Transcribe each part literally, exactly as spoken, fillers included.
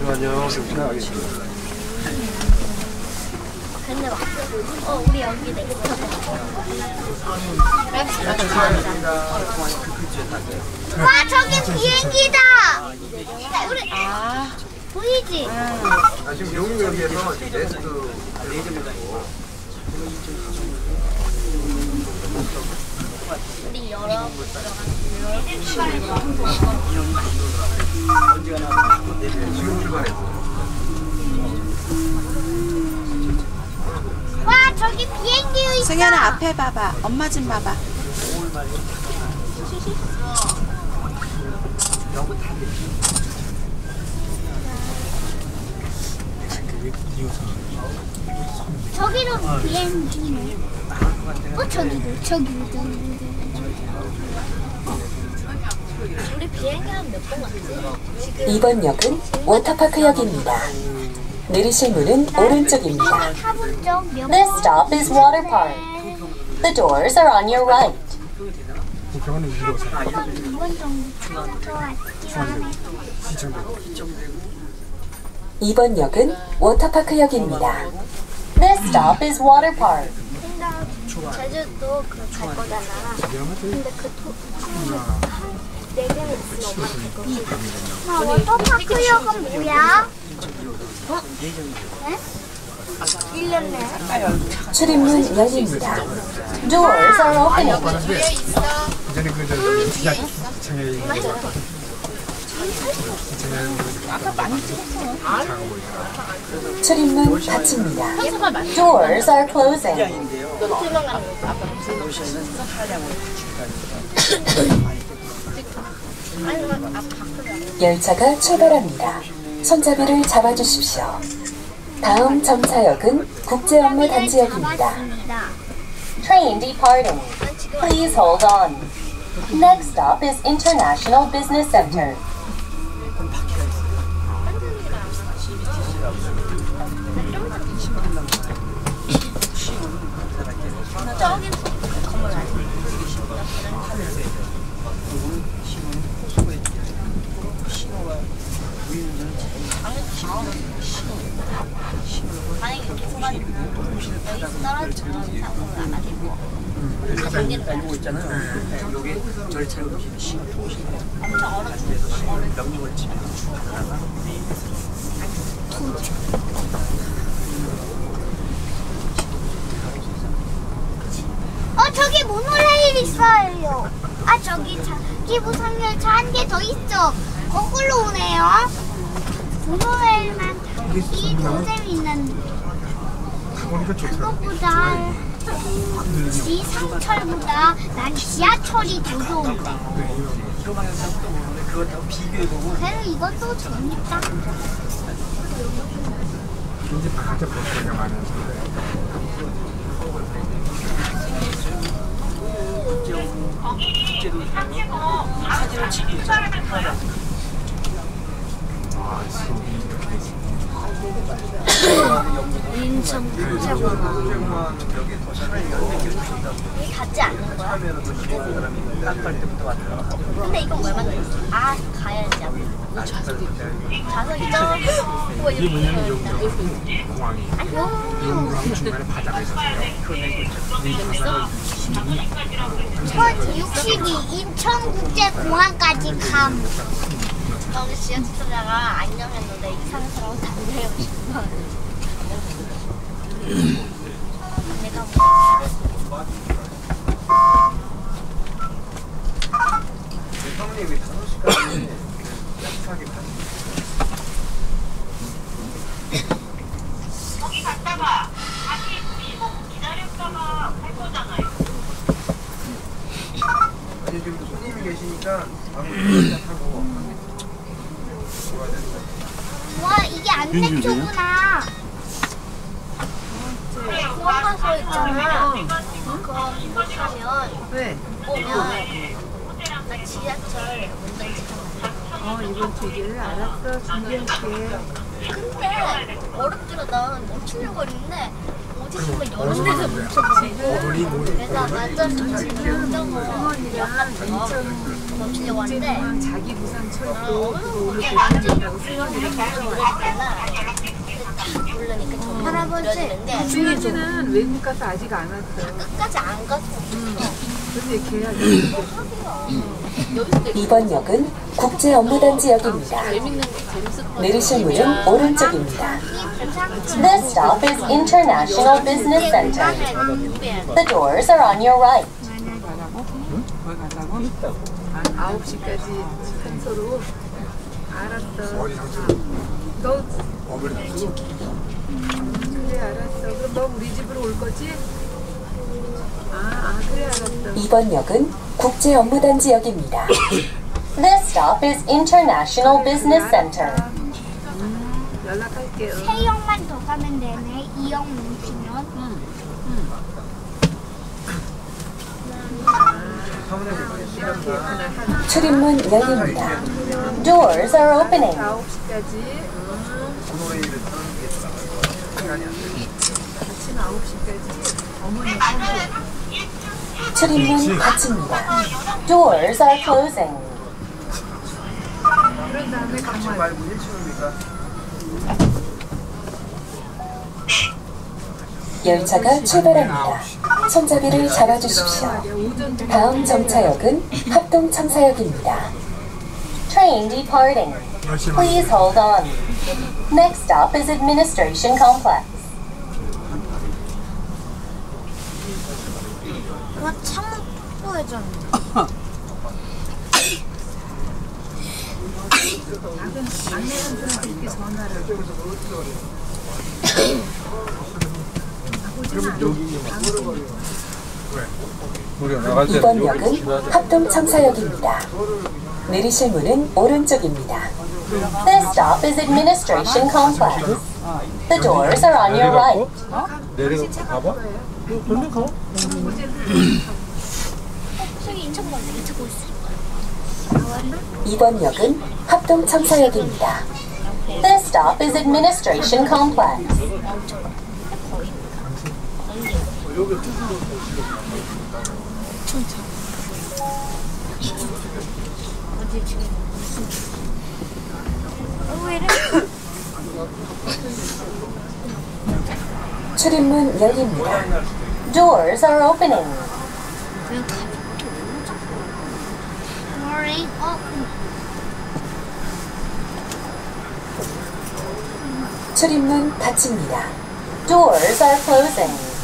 잠시만요. 좀 나가겠습니다. 근데 왔어. 어, 우리 여기 내게 와, 저기 비행기다. 우리 아 보이지? 아, 지금 용역에서 레스트 우리 열어. 지금 출발했어. 와, 저기 비행기 있어. 승현아 앞에 봐봐. 엄마 좀 봐봐. 저기로 비행기네. 어, 저기도, 저기도, 저기도. 우리 비행기 한 몇 번 갔지? 이번 역은 워터파크역입니다. 내리실 문은 오른쪽입니다. This stop is water park. The doors are on your right. 이번 역은 워터파크역입니다. This stop is water park. 제주도 갈 거잖아. 근데 그 토, 네 개는 있으면 엄마 갈 거고. 워터파크역은 뭐야? 어? 네? 일 년 내. 출입문 열립니다. Doors are opening. 이전에 그 지하 층에 출입문 닫힙니다. Doors are closing. 열차가 출발합니다. 손잡이를 잡아주십시오. 다음 정차역은 국제업무단지역입니다. Train departing. Please hold on. Next stop is International Business Center. 알고 있잖아요. 여기 절차로 엄청 얼어 명령을 치면 어, 저기 모노레일 있어요. 아, 저기 자기부 상열차 한 개 더 있어. 거꾸로 오네요. 모노레일만 타기 더 재밌는데. 그것보다 지상철보다 난 지하철이 더 좋은데. 그래도 이것도 재밌다. 이제 바깥에 볼 거리가 많아서 사진을 찍기 인천 국제공항 여기 같지 않는 거야? 근데 이건 왜 만들었어? 아, 가야지. 좌석이죠? 이게 뭐냐면 여기 공항이 용궁 중간에 바다가 있었어요. 천육십이 인천국제공항까지 감. 너무 지하철 타다가 안녕했는데 이상한 사람 담배를 싶어. 내가 뭐 형님이 다섯 시까지 약속하게 가시죠. 거기 갔다가 다시 십오 분 기다렸다가 갈 거잖아요. 아니 지금 손님이 계시니까 아무튼 하고 와, 이게 안내표구나. 공항 가서 있잖아. 그거 못하면 왜? 오면 나 지하철 운전시켜. 어 이번 주기를 알았어. 준비할게. 근데 어렵더라. 난 멈추려고 했는데 치시면 여러 데서 뭉쳐가지고 그래서 완전 정정어 약간 멈추려고 하는데 자기 부산 철도 오늘 대표적이라고 승원이를 모르니까 할아버지 승원이는 외국 가서 아직 안 왔어요. 끝까지 안 갔어. 근데 걔야 이번 역은 국제 업무단지역입니다. 내리실 문은 오른쪽입니다. This stop is International Business Center. The doors are on your right. 가자고? 가자고? 아, 아홉 시까지 산소로. 알았어. 어디 상처? 너 어머니 상처? 그래 알았어. 그럼 너 우리 집으로 올 거지? 아, 아 그래 알았어. 이번 역은 국제 업무단지역입니다. This stop is International Business Center. 음, 연락할게요. 세 역만 더 가면 되네. 이 역 뭉치면. 응, 응. 이렇게 하나 한 출입문 열립니다. Doors are opening. 아홉 시까지. 아침 아홉 시까지. 어머니 선물. 출입문 닫힙니다. Doors are closing. 그런 다음에 강화. 열차가 출발합니다. 손잡이를 잡아주십시오. 다음 정차역은 합동청사역입니다. Train departing. Please hold on. Next stop is Administration Complex. 와, 창문 뽀뽀해졌네. 작은 막내 삼촌한테 이렇게 전화를. 이번 역은 합동청사역입니다. 내리실 문은 오른쪽입니다. This stop is Administration Complex. The doors are on your right. 내려가 봐봐. 절로 가. 저기 인천 가면 인천 올 수 있어요. 이번 역은 합동청사역입니다. This stop is Administration Complex. 어디 지금 어, 왜 이래? 출입문 열립니다. Doors are opening. Morning. 어, 출입문 닫힙니다. Doors are closing.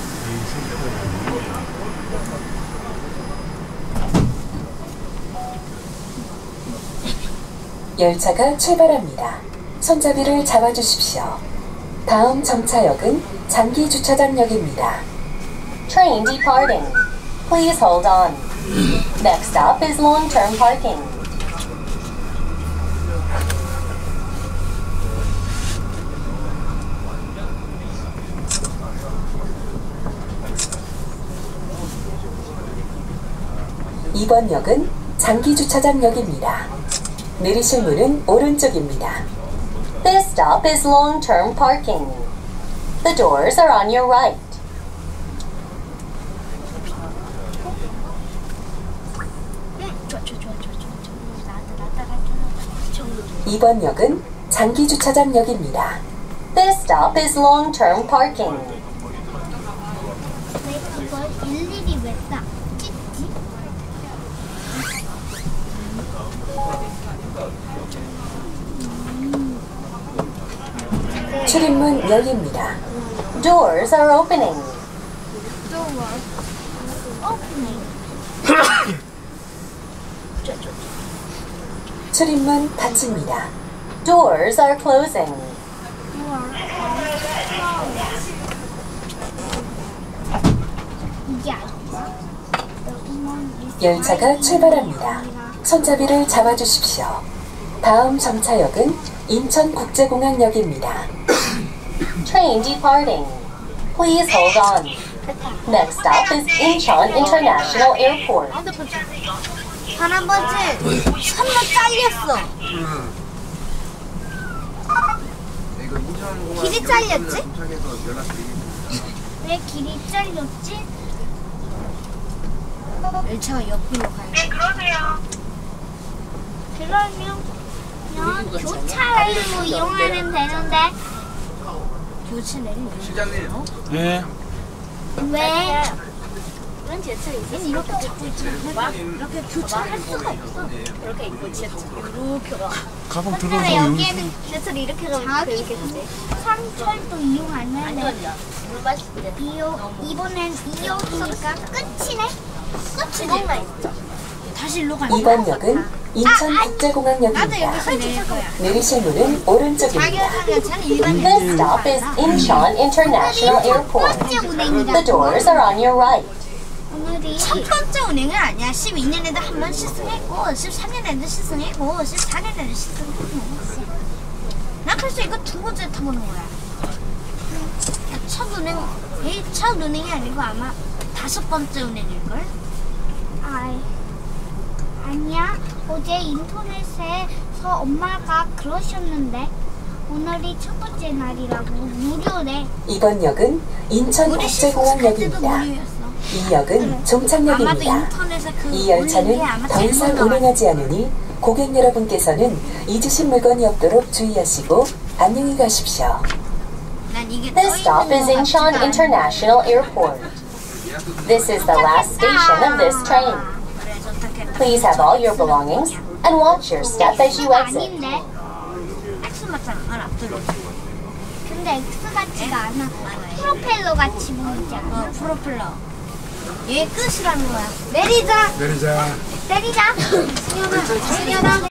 열차가 출발합니다. 손잡이를 잡아주십시오. 다음 정차역은 장기주차장역입니다. Train departing. Please hold on. Next stop is long-term parking. 이번 역은 장기주차장역입니다. 내리실 문은 오른쪽입니다. This stop is long-term parking. The doors are on your right. 좋아, 좋아, 좋아, 좋아, 좋아. 나다, 나다, 나다. 이번 역은 장기주차장역입니다. This stop is long-term parking. 내가 이걸 일일이 왜 딱 찍지? 출입문 열립니다. Doors are opening. Door opening. 좋아, 좋아. 출입문 닫힙니다. Doors are closing. 이게 아니야? 열차가 출발합니다. 손잡이를 잡아주십시오. 다음 정차역은 인천국제공항역입니다. Train departing. Please hold on. Next stop is Incheon International Airport. 할아버지, 선로 잘렸어. 길이 잘렸지? 왜 길이 잘렸지? 열차가 옆으로 가요. 네, 그러세요. 그러면 그냥 교차로 이용하면 되는데 교차 내리면 시장님. 네. 왜? 그런 제철 있었어. 이렇게 자꾸 있잖아. 이렇게 교차할 수가 없어. 이렇게 있고 제철 이렇게 가. 가방 근데 들어서 여기 여기에는 제철 이렇게 가면 자기 이렇게 근데 삼철도 이용 안 아니야 하네. 아니야. 물 마실 때. 이요 이번엔 이호수가 끝이네. 끝이지. 구멍나 있어. 다시 일로 가는 이번 역은 인천국제공항역입니다. 내릴 거야. 내리실 문은 오른쪽입니다. 자기가 일반 This stop is Incheon International Airport. 번째 운행이다. The doors are on your right. 오늘이 첫 번째 운행은 아니야. 십이 년에도 한 번 시승했고, 십삼 년에도 시승했고, 십사 년에도 시승했어. 나 그래서 이거 두 번째 타보는 거야. 첫 운행, 이 첫 운행이 아니고 아마 다섯 번째 운행일걸? 아, 아니야. 어제 인터넷에서 엄마가 그러셨는데 오늘이 첫 번째 날이라고 무료래. 이번 역은 인천국제공항역입니다. 이 역은 종착역입니다. 이 열차는 더 이상 운행하지 않으니 고객 여러분께서는 잊으신 물건이 없도록 주의하시고 안녕히 가십시오. This stop is Incheon International Airport. This is the last station of this train. Please have all your belongings and watch your step as you exit. 아닌데? X 맞잖아. 하나, 둘. 근데 X 같지가 않아. 프로펠러 같이 보이잖아. 어 프로펠러. 얘 끝이라는 거야. 내리자. 내리자. 내리자. 승현아, 승현아.